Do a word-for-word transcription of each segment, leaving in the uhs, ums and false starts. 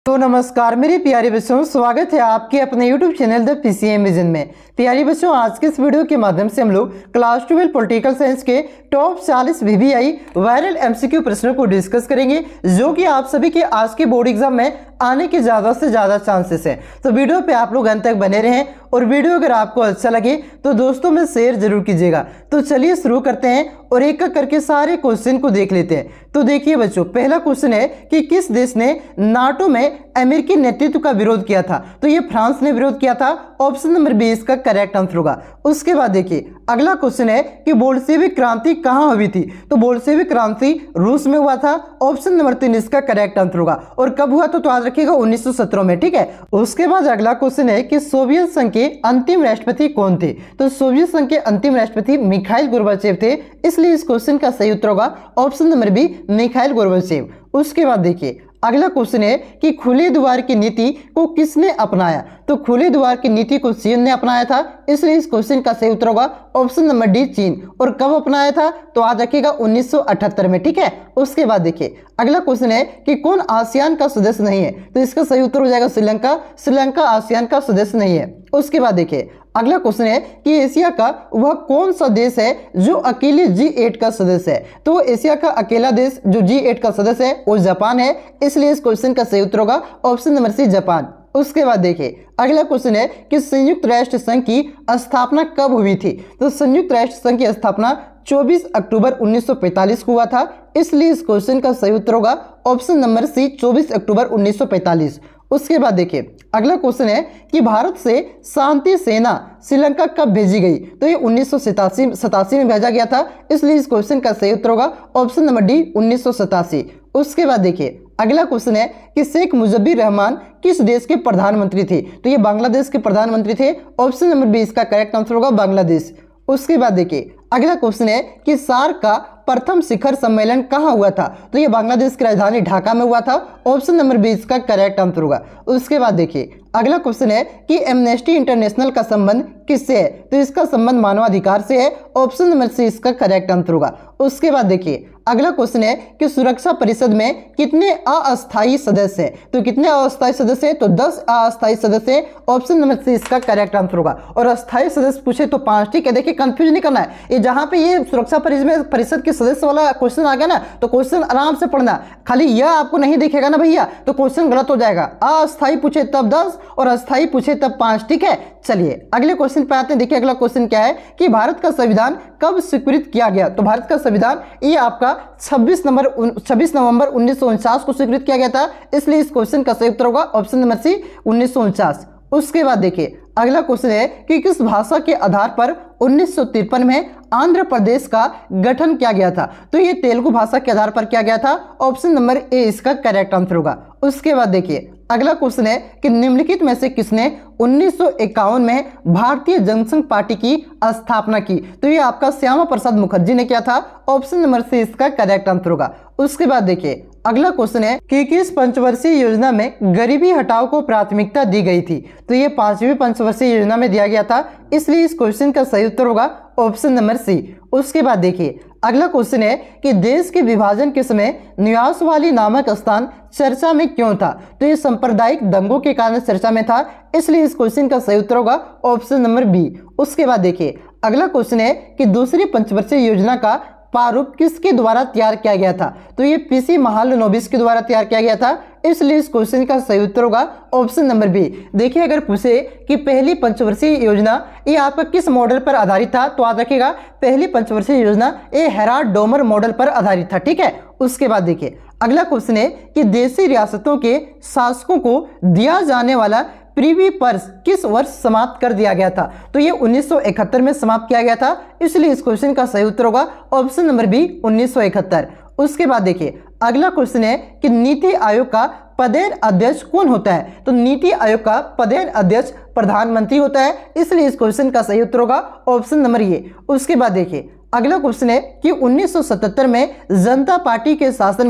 तो नमस्कार मेरे प्यारे बच्चों, स्वागत है आपके अपने YouTube channel the PCM vision में। प्यारे बच्चों, आज के इस वीडियो के माध्यम से हम लोग क्लास ट्वेल्व पॉलिटिकल साइंस के टॉप चालीस वीवीआई वायरल एमसीक्यू प्रश्नों को डिस्कस करेंगे, जो कि आप सभी के आज के बोर्ड एग्जाम में आने के ज़्यादा से ज़्यादा चांसेस हैं। तो वीडियो पे आप लोग अंत तक बने रहें और वीडियो अगर आपको अच्छा लगे तो दोस्तों में शेयर जरूर कीजिएगा। तो चलिए शुरू करते हैं और एक एक करके सारे क्वेश्चन को देख लेते हैं। तो देखिए बच्चों, पहला क्वेश्चन है कि किस देश ने नाटो में अमेरिकी नेतृत्व का विरोध किया था? तो ये फ्रांस ने विरोध किया था। ऑप्शन नंबर बी इसका करेक्ट आंसर होगा। उसके बाद देखिए अगला क्वेश्चन है कि बोल्शेविक क्रांति कहां हुई थी? तो बोल्शेविक क्रांति रूस में हुआ था। ऑप्शन नंबर तीन इसका करेक्ट आंसर होगा। और कब हुआ? तो, तो याद रखिएगा उन्नीस सौ सत्रह में। ठीक है। उसके बाद अगला क्वेश्चन है कि सोवियत संघ के अंतिम राष्ट्रपति कौन थे? तो सोवियत संघ के अंतिम राष्ट्रपति मिखाइल गोर्बाचेव थे, इसलिए इस क्वेश्चन का सही उत्तर होगा option number B Mikhail Gorbachev. उसके बाद देखिए अगला क्वेश्चन है कि खुले द्वार की नीति को किसने अपनाया? तो खुले द्वार की नीति को चीन ने अपनाया था, इसलिए इस क्वेश्चन का सही उत्तर होगा ऑप्शन नंबर डी चीन। और कब अपनाया था? तो याद रखिएगा उन्नीस सौ अठहत्तर में। ठीक है। उसके बाद देखिए अगला क्वेश्चन है कि कौन आसियान का सदस्य नहीं है? तो इसका सही उत्तर हो जाएगा श्रीलंका। श्रीलंका आसियान का सदस्य नहीं है। उसके बाद देखिए अगला क्वेश्चन है कि एशिया का वह कौन सा देश है जो अकेले जी एट का सदस्य है? तो एशिया का अकेला देश जो जी एट का सदस्य है वो जापान है, इसलिए इस क्वेश्चन का सही उत्तर होगा ऑप्शन नंबर सी जापान। उसके बाद देखिए अगला क्वेश्चन है कि संयुक्त राष्ट्र संघ की स्थापना कब हुई थी? तो संयुक्त राष्ट्र संघ की स्थापना चौबीस अक्टूबर उन्नीस सौ पैंतालीस को हुआ था, इसलिए इस क्वेश्चन का सही उत्तर होगा ऑप्शन नंबर सी चौबीस अक्टूबर उन्नीस सौ पैंतालीस। उसके बाद देखिए अगला क्वेश्चन है कि भारत से शांति सेना श्रीलंका कब भेजी गई? तो ये उन्नीस सौ सतासी सतासी में भेजा गया था, इसलिए इस क्वेश्चन का सही उत्तर होगा ऑप्शन नंबर डी उन्नीस सौ सतासी। उसके बाद देखिए अगला क्वेश्चन है कि शेख मुजीबुर रहमान किस देश के प्रधानमंत्री थे? तो ये बांग्लादेश के प्रधानमंत्री थे। ऑप्शन नंबर बी इसका करेक्ट आंसर होगा बांग्लादेश। उसके बाद देखिए अगला क्वेश्चन है कि सार्क का प्रथम शिखर सम्मेलन कहां हुआ था? तो ये बांग्लादेश की राजधानी ढाका में हुआ था। ऑप्शन नंबर बी इसका करेक्ट आंसर होगा। उसके बाद देखिए अगला क्वेश्चन है कि एमनेस्टी इंटरनेशनल का संबंध किससे है? तो इसका संबंध मानवाधिकार से है। ऑप्शन नंबर सी इसका करेक्ट आंसर होगा। उसके बाद देखिए अगला क्वेश्चन है कि सुरक्षा परिषद में कितने अस्थायी सदस्य हैं? तो कितने अस्थायी सदस्य हैं? तो दस अस्थायी सदस्य हैं। ऑप्शन नंबर सी इसका करेक्ट आंसर होगा। और अस्थायी सदस्य पूछे तो पांच। ठीक है। देखिए कंफ्यूज नहीं करना है, ये जहां पे ये सुरक्षा परिषद के सदस्य वाला क्वेश्चन आ गया ना, तो क्वेश्चन आराम से पढ़ना। खाली यह आपको नहीं दिखेगा ना भैया, तो क्वेश्चन गलत हो जाएगा। अस्थायी पूछे तब दस और अस्थायी पूछे तब पांच। ठीक है। चलिए अगले क्वेश्चन पे आते हैं। देखिए अगला क्वेश्चन क्या है कि भारत का संविधान कब स्वीकृत किया गया? तो भारत का संविधान ये आपका छब्बीस नंबर छब्बीस नवंबर उन्नीस सौ उनचास को स्वीकृत किया गया था, इसलिए इस क्वेश्चन का सही उत्तर होगा ऑप्शन नंबर सी उन्नीस सौ उनचास। उसके बाद देखिए अगला क्वेश्चन है कि किस भाषा के आधार पर उन्नीस सौ तिरपन में आंध्र प्रदेश का गठन किया गया था? तो ये तेलुगु भाषा के आधार पर किया गया था। ऑप्शन नंबर ए इसका करेक्ट आंसर होगा। उसके बाद देखिए अगला क्वेश्चन है कि निम्नलिखित में से किसने उन्नीस सौ इक्यावन में भारतीय जनसंघ पार्टी की स्थापना की? तो ये आपका श्यामा प्रसाद मुखर्जी ने किया था। ऑप्शन नंबर सी इसका करेक्ट आंसर होगा। उसके बाद देखिए अगला क्वेश्चन है कि किस पंचवर्षीय योजना में गरीबी हटाओ को प्राथमिकता दी गई थी? तो ये पांचवी पंचवर्षीय योजना में दिया गया था, इसलिए इस क्वेश्चन का सही उत्तर होगा ऑप्शन नंबर सी। उसके बाद देखिए अगला क्वेश्चन है कि देश के विभाजन के समय निवास वाली नामक स्थान चर्चा में क्यों था? तो ये सांप्रदायिक दंगों के कारण चर्चा में था, इसलिए इस क्वेश्चन का सही उत्तर होगा ऑप्शन नंबर बी। उसके बाद देखिए अगला क्वेश्चन है कि दूसरी पंचवर्षीय योजना का प्रारूप किसके द्वारा तैयार किया गया था? तो ये पीसी महालनोबिस के द्वारा तैयार किया गया था, इसलिए इस क्वेश्चन का सही उत्तर होगा ऑप्शन नंबर बी। देखिए अगर पूछे कि पहली पंचवर्षीय योजना ये आपका किस मॉडल पर आधारित था, तो याद रखिएगा पहली पंचवर्षीय योजना ये हेराल्ड डोमर मॉडल पर आधारित था। ठीक है। उसके बाद देखिए अगला क्वेश्चन है कि देशी रियासतों के शासकों को दिया जाने वाला प्रीवी पर्स किस वर्ष समाप्त कर दिया गया था? तो ये उन्नीस सौ इकहत्तर में समाप्त किया गया था, इसलिए इस क्वेश्चन का सही उत्तर होगा ऑप्शन नंबर बी उन्नीस सौ इकहत्तर। उसके बाद देखिए अगला क्वेश्चन है कि नीति आयोग का पदेन अध्यक्ष कौन होता है? तो नीति आयोग का पदेन अध्यक्ष प्रधानमंत्री होता है, इसलिए इस क्वेश्चन का सही उत्तर होगा ऑप्शन नंबर ए। उसके बाद देखिए अगला क्वेश्चन है कि उन्नीस सौ सतहत्तर में जनता पार्टी के शासन में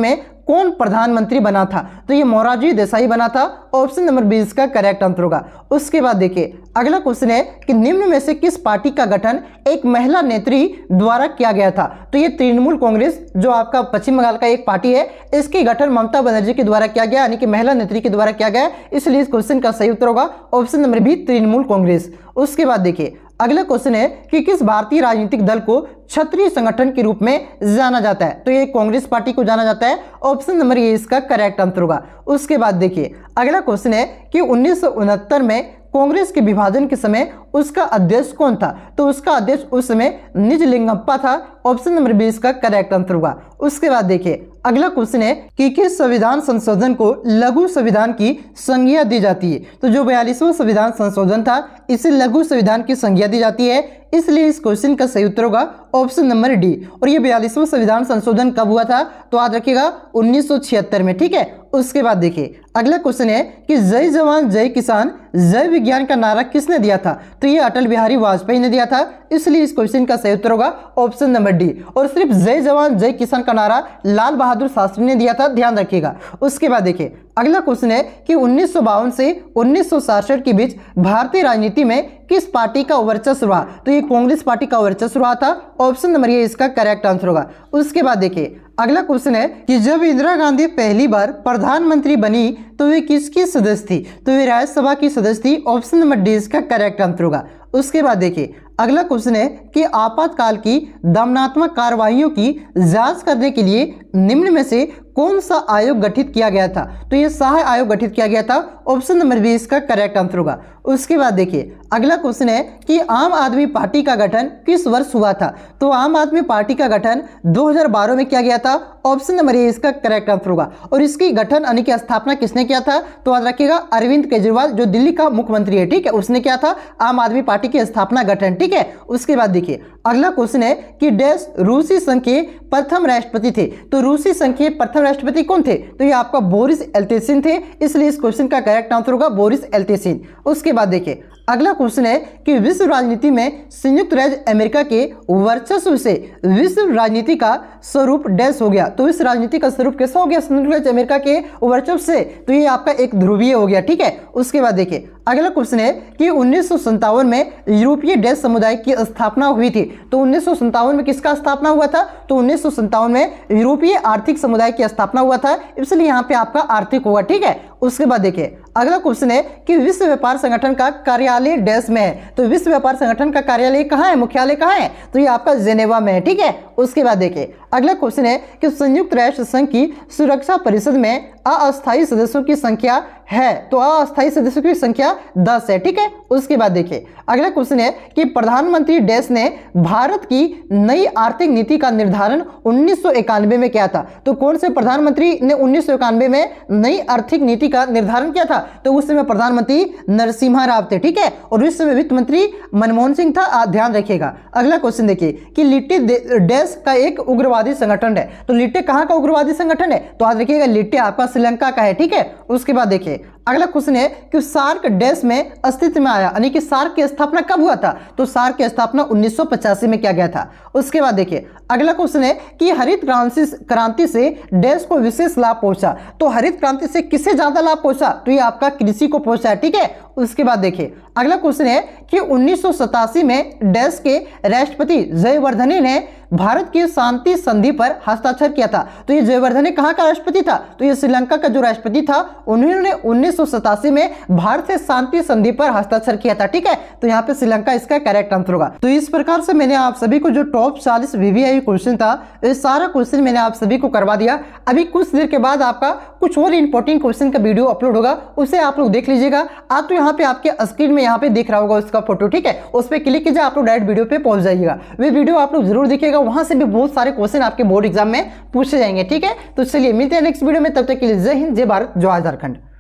कौन प्रधानमंत्री बना था? तो ये मोरारजी देसाई बना था। ऑप्शन नंबर बी इसका करेक्ट आंसर होगा। उसके बाद देखिए अगला क्वेश्चन है कि निम्न में से किस पार्टी का गठन एक महिला नेत्री द्वारा किया गया था? तो ये तृणमूल कांग्रेस जो आपका पश्चिम बंगाल का एक पार्टी है, इसके गठन ममता बनर्जी के द्वारा किया गया, यानी कि महिला नेत्री के द्वारा किया गया, इसलिए इस क्वेश्चन का सही उत्तर होगा option number B Trinamool Congress. उसके बाद देखिए अगला क्वेश्चन है कि किस भारतीय राजनीतिक दल को क्षत्रिय संगठन के रूप में जाना जाता है? तो ये कांग्रेस पार्टी को जाना जाता है। ऑप्शन नंबर ए इसका करेक्ट आंसर होगा। उसके बाद देखिए अगला क्वेश्चन है कि उन्नीस सौ उनहत्तर में कांग्रेस के विभाजन के समय उसका अध्यक्ष कौन था? तो उसका अध्यक्ष उस समय निजलिंगप्पा था। ऑप्शन नंबर बी इसका करेक्ट आंसर होगा। उसके बाद देखिए अगला क्वेश्चन है कि किस संविधान संशोधन को लघु संविधान की संज्ञा दी जाती है? तो जो बयालीसवां संविधान संशोधन था इसे लघु संविधान की संज्ञा दी जाती है, इसलिए इस क्वेश्चन का सही उत्तर होगा ऑप्शन नंबर डी। और ये बयालीसवां संविधान संशोधन कब हुआ था? तो याद रखिएगा उन्नीस सौ छिहत्तर में, ठीक है। उसके बाद देखिए अगला क्वेश्चन है कि जय जवान जय किसान जय विज्ञान का नारा किसने दिया था? तो ये अटल बिहारी वाजपेयी ने दिया था, इसलिए इस क्वेश्चन का सही उत्तर होगा ऑप्शन नंबर डी। और सिर्फ जय जवान जय किसान का नारा लाल बहादुर शास्त्री ने दिया था, ध्यान रखिएगा। उसके बाद देखिए अगला क्वेश्चन है कि उन्नीस सौ बावन से उन्नीस सौ सड़सठ के बीच भारतीय राजनीति में किस पार्टी का वर्चस्व रहा? तो ये कांग्रेस पार्टी का वर्चस्व रहा था। ऑप्शन नंबर ए इसका करेक्ट आंसर होगा। उसके बाद देखिए अगला क्वेश्चन है कि जब इंदिरा गांधी पहली बार प्रधानमंत्री बनी तो वे किसकी सदस्य थी? तो वे राज्यसभा की सदस्य थी। ऑप्शन नंबर डी इसका करेक्ट आंसर होगा। उसके बाद देखिए अगला क्वेश्चन है कि आपातकाल की दमनात्मक कार्रवाइयों की जांच करने के लिए निम्न में से कौन सा आयोग गठित किया गया था? तो ये सहाय आयोग गठित किया गया था। ऑप्शन नंबर बी इसका करेक्ट आंसर होगा। उसके बाद देखिए अगला क्वेश्चन है कि आम आदमी पार्टी का गठन किस वर्ष हुआ था? तो आम आदमी पार्टी का गठन दो हज़ार बारह में किया गया था। ऑप्शन नंबर ए इसका करेक्ट आंसर होगा। और इसकी गठन यानी कि स्थापना किसने किया था? तो याद रखिएगा अरविंद केजरीवाल जो दिल्ली का मुख्यमंत्री है, ठीक है, उसने किया था आम आदमी पार्टी की स्थापना गठन, ठीक है। उसके बाद देखिए अगला क्वेश्चन है कि डैश रूसी संघ के प्रथम राष्ट्रपति थे? तो रूसी संघ के प्रथम राष्ट्रपति कौन थे? तो ये आपका बोरिस एल्त्सिन थे, इसलिए इस क्वेश्चन का करेक्ट आंसर होगा बोरिस एल्त्सिन। उसके बाद देखिए अगला क्वेश्चन है कि विश्व राजनीति में संयुक्त राज्य अमेरिका के वर्चस्व से विश्व राजनीति का स्वरूप डैश हो गया? तो इस राजनीति का स्वरूप कैसा हो गया संयुक्त राज्य अमेरिका के वर्चस्व से? तो ये आपका एक ध्रुवीय हो गया, ठीक है। उसके बाद देखिए अगला क्वेश्चन है कि उन्नीस सौ संतावन में यूरोपीय डैश समुदाय की स्थापना हुई थी। तो उन्नीस सौ संतावन में किसका स्थापना हुआ था? तो उन्नीस सौ संतावन में यूरोपीय आर्थिक समुदाय की स्थापना हुआ था, इसलिए यहाँ पे आपका आर्थिक होगा, ठीक है। उसके बाद देखिए अगला क्वेश्चन है कि विश्व व्यापार संगठन का कार्यालय डैश में है? तो विश्व व्यापार संगठन का कार्यालय कहाँ है, मुख्यालय कहाँ है? तो ये आपका जेनेवा में है, ठीक है। उसके बाद देखिए अगला क्वेश्चन है कि संयुक्त राष्ट्र संघ की सुरक्षा परिषद में अस्थायी सदस्यों की संख्या है? तो अस्थायी सदस्यों की संख्या दस है, ठीक है। उसके बाद देखिए अगला क्वेश्चन है कि प्रधानमंत्री डैश ने भारत की नई आर्थिक नीति का निर्धारण उन्नीस सौ इक्यानवे में किया था? तो कौन से प्रधानमंत्री ने उन्नीस सौ इक्यानवे में नई आर्थिक नीति का निर्धारण किया था? तो उस समय प्रधानमंत्री नरसिम्हा राव थे, ठीक है। और उस समय वित्त मंत्री मनमोहन सिंह था, आप ध्यान रखिएगा। अगला क्वेश्चन देखिए कि लिट्टे डैश का एक उग्रवादी संगठन है? तो लिट्टे कहाँ का उग्रवादी संगठन है? तो याद रखिएगा लिट्टे आपका श्रीलंका का है, ठीक है। उसके बाद देखिए अगला क्वेश्चन है कि सार्क डैश में अस्तित्व में आया, यानी कि सार्क की स्थापना कब हुआ था? तो सार्क की स्थापना उन्नीस सौ पचासी में किया गया था। उसके बाद देखिए अगला क्वेश्चन है कि हरित क्रांति क्रांति से डैश को विशेष लाभ पहुंचा? तो हरित क्रांति से किससे ज्यादा लाभ पहुंचा? तो ये आपका कृषि को पहुंचा है, ठीक है। उसके बाद देखिए अगला क्वेश्चन है कि उन्नीस सौ सतासी में डैश के राष्ट्रपति जयवर्धने ने भारत की शांति संधि पर हस्ताक्षर किया था? तो ये जयवर्धने कहाँ का राष्ट्रपति था? तो ये श्रीलंका का जो राष्ट्रपति था, उन्होंने उन्नीस सौ सतासी में भारत से शांति संधि पर हस्ताक्षर किया था, ठीक है। तो यहाँ पे श्रीलंका इसका करेक्ट आंसर होगा। तो इस प्रकार से मैंने आप सभी को जो टॉप चालीस वीवीआई क्वेश्चन था, ये सारा क्वेश्चन मैंने आप सभी को करवा दिया। अभी कुछ देर के बाद आपका कुछ और इंपॉर्टेंट क्वेश्चन का वीडियो अपलोड होगा, उसे आप लोग देख लीजिएगा। आप तो यहाँ पे आपके स्क्रीन में यहाँ पे दिख रहा होगा उसका फोटो, ठीक है। उस पर क्लिक कीजिए, आप लोग डायरेक्ट वीडियो पे पहुंच जाइएगा। वे वीडियो आप लोग जरूर देखिएगा, वहां से भी बहुत सारे क्वेश्चन आपके बोर्ड एग्जाम में पूछे जाएंगे, ठीक है। तो चलिए मिलते हैं नेक्स्ट वीडियो में, तब तक के लिए जय हिंद, जय भारत, जय झारखंड।